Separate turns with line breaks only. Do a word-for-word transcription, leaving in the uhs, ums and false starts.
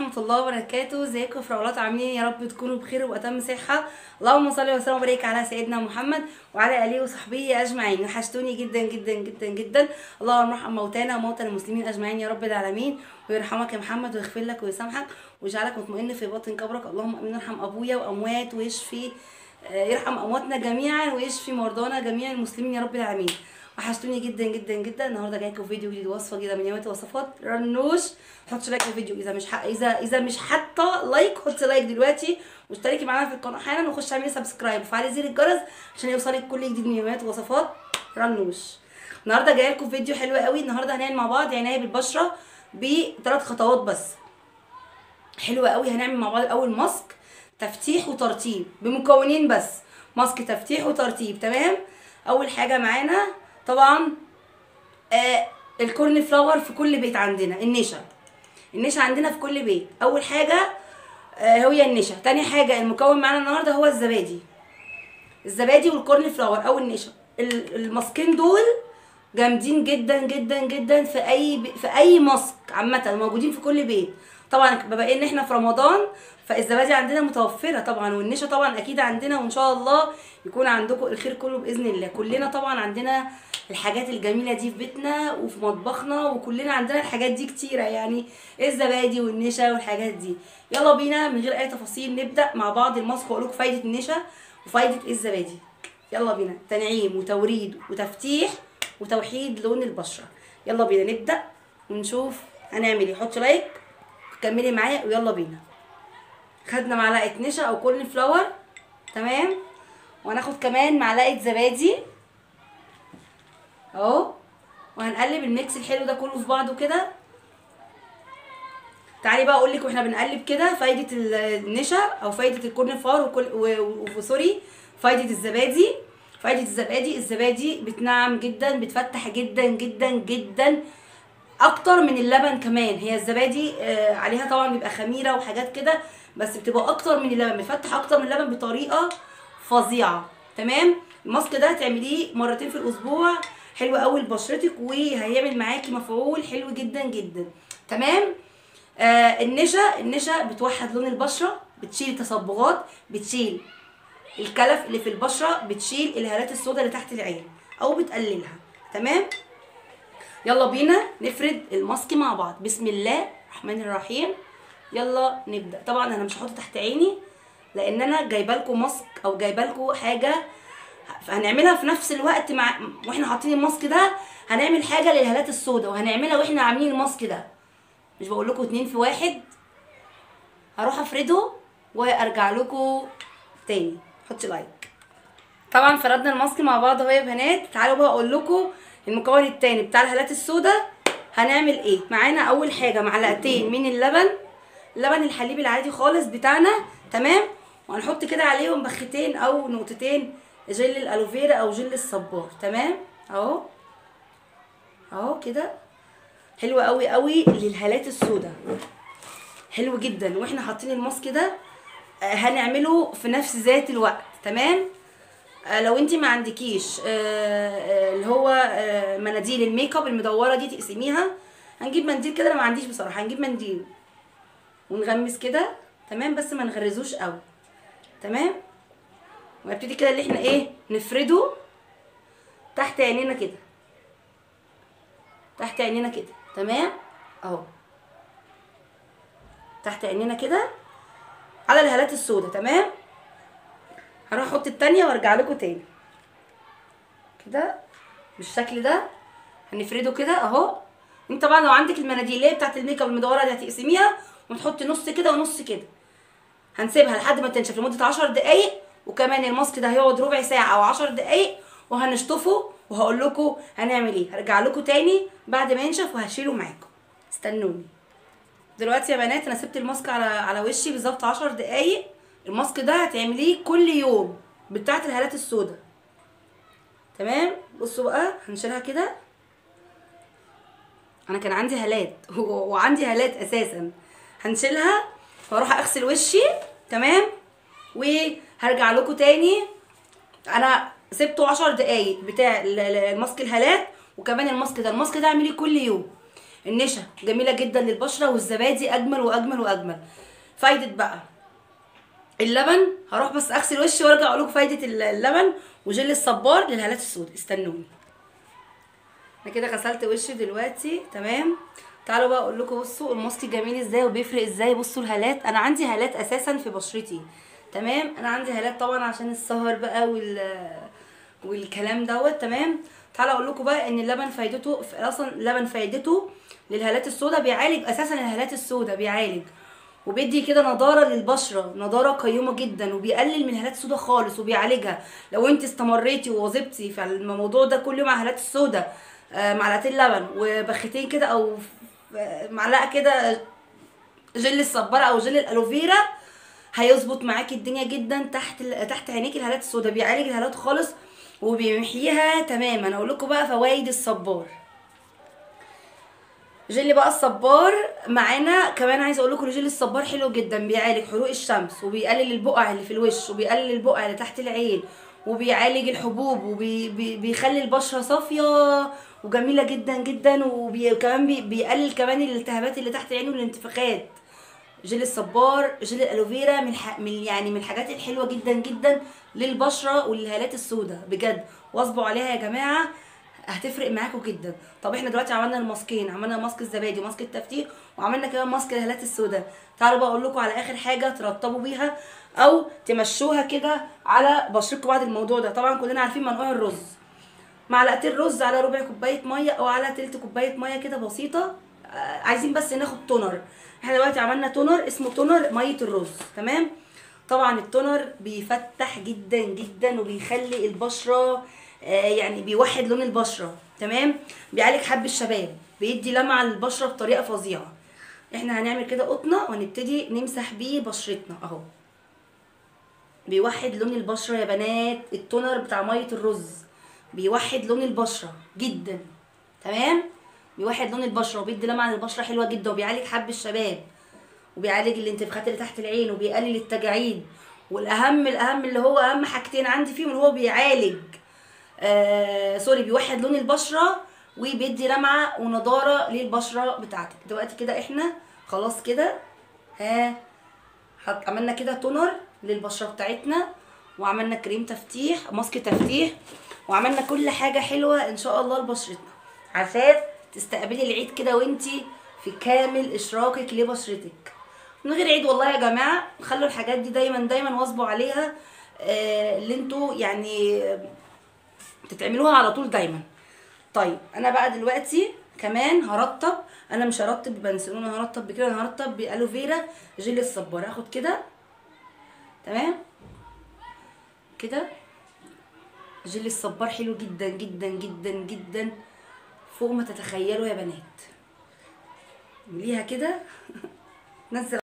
ورحمه الله وبركاته. ازيكم يا فراولات؟ عاملين يا رب تكونوا بخير وبأتم صحه. اللهم صل وسلم وبارك على سيدنا محمد وعلى اله وصحبه اجمعين. وحشتوني جدا جدا جدا جدا. اللهم ارحم موتانا وموتى المسلمين اجمعين يا رب العالمين، ويرحمك يا محمد ويغفر لك ويسامحك ويجعلك مطمئن في باطن قبرك. اللهم امين. ارحم ابويا واموات ويشفي، يرحم امواتنا جميعا ويشفي مرضانا جميع المسلمين يا رب العالمين. وحشتوني جدا جدا جدا. النهارده جايلكم فيديو جديد، وصفه جديده من يوميات وصفات رنوش. حطش لايك في الفيديو اذا مش حق اذا اذا مش حاطه لايك، حطي لايك دلوقتي واشتركي معانا في القناه حالا، وخش اعملي سبسكرايب وفعلي زر الجرس عشان يوصلك كل جديد من يوميات وصفات رنوش. النهارده جايلكم فيديو حلو قوي. النهارده هنعمل مع بعض عنايه بالبشره بثلاث خطوات بس، حلوه قوي. هنعمل مع بعض اول ماسك تفتيح وترطيب بمكونين بس، ماسك تفتيح وترطيب. تمام. اول حاجه معانا طبعا آه الكورن فلاور. في كل بيت عندنا النشا، النشا عندنا في كل بيت. اول حاجه آه هي النشا. تاني حاجه المكون معانا النهارده هو الزبادي، الزبادي والكورن فلاور او النشا. الماسكين دول جامدين جدا جدا جدا في اي في اي ماسك عامه، موجودين في كل بيت. طبعا بما ان احنا في رمضان فالزبادي عندنا متوفره طبعا، والنشا طبعا اكيد عندنا، وان شاء الله يكون عندكم الخير كله باذن الله. كلنا طبعا عندنا الحاجات الجميله دي في بيتنا وفي مطبخنا، وكلنا عندنا الحاجات دي كتيره، يعني الزبادي والنشا والحاجات دي. يلا بينا من غير اي تفاصيل نبدا مع بعض الماسك، واقول لكم فايده النشا وفايده الزبادي. يلا بينا. تنعيم وتوريد وتفتيح وتوحيد لون البشره. يلا بينا نبدا ونشوف هنعمل ايه. حط لايك كملي معايا ويلا بينا. خدنا معلقه نشا او كورن فلاور، تمام، وهناخد كمان معلقه زبادي اهو، وهنقلب الميكس الحلو ده كله في بعضه كده. تعالي بقى اقول لك واحنا بنقلب كده فايده النشا او فايده الكورن فلاور وكل وسوري فايده الزبادي. فايده الزبادي، الزبادي بتنعم جدا، بتفتح جدا جدا جدا اكتر من اللبن كمان. هي الزبادي آه عليها طبعا بيبقى خميره وحاجات كده، بس بتبقى اكتر من اللبن، بتفتح اكتر من اللبن بطريقه فظيعه. تمام. الماسك ده هتعمليه مرتين في الاسبوع، حلو قوي لبشرتك وهيعمل معاكي مفعول حلو جدا جدا. تمام. آه النشا، النشا بتوحد لون البشره، بتشيل تصبغات، بتشيل الكلف اللي في البشره، بتشيل الهالات السوداء اللي تحت العين او بتقللها. تمام. يلا بينا نفرد الماسك مع بعض. بسم الله الرحمن الرحيم. يلا نبدا. طبعا انا مش هحط تحت عيني لان انا جايبه لكم ماسك او جايبه لكم حاجه هنعملها في نفس الوقت مع واحنا حاطين الماسك ده. هنعمل حاجه للهالات السوداء وهنعملها واحنا عاملين الماسك ده، مش بقول لكم اتنين في واحد. هروح افرده وارجع لكم تاني. حطي لايك. طبعا فردنا الماسك مع بعض اهو يا بنات. تعالوا بقى اقول لكم المكون التاني بتاع الهالات السوداء هنعمل ايه. معانا اول حاجه معلقتين من اللبن، اللبن الحليب العادي خالص بتاعنا. تمام. وهنحط كده عليهم بختين او نقطتين جل الالوفيرا او جل الصبار. تمام اهو اهو كده. حلو قوي قوي للهالات السوداء، حلو جدا. واحنا حاطين الماسك ده هنعمله في نفس ذات الوقت. تمام. لو انت ما عندكيش اللي هو مناديل الميك اب المدوره دي تقسميها، هنجيب منديل كده. انا ما عنديش بصراحه، هنجيب منديل ونغمس كده. تمام. بس ما نغرزوش قوي. تمام. ونبتدي كده اللي احنا ايه نفرده تحت عينينا كده، تحت عينينا كده. تمام اهو تحت عينينا كده على الهالات السوداء. تمام. هروح احط التانية وارجع لكم تاني كده بالشكل ده. هنفرده كده اهو. انت طبعا لو عندك المناديل اللي هي بتاعت الميك اب المدوره دي هتقسميها وتحطي نص كده ونص كده. هنسيبها لحد ما تنشف لمده عشر دقايق، وكمان الماسك ده هيقعد ربع ساعه او عشر دقايق وهنشطفه، وهقول لكم هنعمل ايه. هرجع لكم تاني بعد ما ينشف وهشيله معاكم. استنوني دلوقتي يا بنات. انا سبت الماسك على على وشي بالظبط عشر دقايق. الماسك ده هتعمليه كل يوم بتاعت الهالات السوداء. تمام. بصوا بقى هنشيلها كده. انا كان عندي هالات وعندي هالات اساسا. هنشيلها واروح اغسل وشي. تمام. وهرجع لكم تاني. انا سبته عشر دقايق بتاع الماسك الهالات، وكمان الماسك ده الماسك ده اعمليه كل يوم. النشا جميله جدا للبشره، والزبادي اجمل واجمل واجمل. فايده بقى اللبن، هروح بس اغسل وشي وارجع اقول لكم فايده اللبن وجل الصبار للهالات السوداء، استنوني. انا كده غسلت وشي دلوقتي تمام. تعالوا بقى اقول لكم بصوا الماسك جميل ازاي وبيفرق ازاي. بصوا الهالات، انا عندي هالات اساسا في بشرتي تمام، انا عندي هالات طبعا عشان السهر بقى وال والكلام دوت تمام. تعالوا اقول لكم بقى ان اللبن فايدته اصلا، اللبن فايدته للهالات السوداء، بيعالج اساسا الهالات السوداء، بيعالج وبيدي كده نضاره للبشره، نضاره قيمه جدا، وبيقلل من الهالات السوداء خالص وبيعالجها. لو انت استمريتي وواظبتي في الموضوع ده كل يوم على الهالات السوداء، آه معلقتين لبن وبختين كده او معلقه كده جل الصبار او جل الالوفيرا، هيظبط معاكي الدنيا جدا تحت تحت عينيكي الهالات السوداء، بيعالج الهالات خالص وبيمحيها تماما. اقول لكم بقى فوائد الصبار. جل بقى الصبار معانا كمان، عايزه اقول لكم جل الصبار حلو جدا، بيعالج حروق الشمس وبيقلل البقع اللي في الوش وبيقلل البقع اللي تحت العين وبيعالج الحبوب وبيخلي البشره صافيه وجميله جدا جدا، وكمان بي بيقلل كمان الالتهابات اللي تحت العين والانتفاخات. جل الصبار جل الالوفيرا من, ح... من يعني من الحاجات الحلوه جدا جدا للبشره وللهالات السوداء بجد، واظبوا عليها يا جماعه هتفرق معاكم جدا. طب احنا دلوقتي عملنا الماسكين، عملنا ماسك الزبادي وماسك التفتيح وعملنا كمان ماسك الهالات السوداء. تعالوا بقى اقول لكم على اخر حاجه ترطبوا بيها او تمشوها كده على بشرتكم بعد الموضوع ده. طبعا كلنا عارفين منقوع الرز، معلقتين رز على ربع كوبايه ميه او على تلت كوبايه ميه كده بسيطه. آه عايزين بس ناخد تونر، احنا دلوقتي عملنا تونر اسمه تونر ميه الرز تمام. طبعا التونر بيفتح جدا جدا وبيخلي البشره آه يعني بيوحد لون البشره تمام، بيعالج حب الشباب، بيدي لمعه للبشره بطريقه فظيعه. احنا هنعمل كده قطنه وهنبتدي نمسح بيه بشرتنا اهو، بيوحد لون البشره يا بنات. التونر بتاع ميه الرز بيوحد لون البشره جدا تمام، بيوحد لون البشره وبيدي لمعه للبشره حلوه جدا، وبيعالج حب الشباب وبيعالج الانتفاخات اللي تحت العين وبيقلل التجاعيد، والاهم الاهم اللي هو اهم حاجتين عندي فيهم اللي هو بيعالج آه سوري بيوحد لون البشره وبيدي لمعه ونضاره للبشره بتاعتك. دلوقتي كده احنا خلاص كده ها عملنا كده تونر للبشره بتاعتنا، وعملنا كريم تفتيح ماسك تفتيح، وعملنا كل حاجه حلوه ان شاء الله لبشرتنا عشان تستقبلي العيد كده وانتي في كامل اشراقك لبشرتك من غير عيد. والله يا جماعه خلوا الحاجات دي دايما دايما واظبوا عليها، آه اللي انتوا يعني تتعملوها على طول دايما. طيب انا بقى دلوقتي كمان هرطب، انا مش هرطب ببنسلون، انا هرطب بكده، انا هرطب بالوفيرا جل الصبار. هاخد كده تمام كده، جل الصبار حلو جدا جدا جدا جدا فوق ما تتخيلوا يا بنات. ليها كده نزل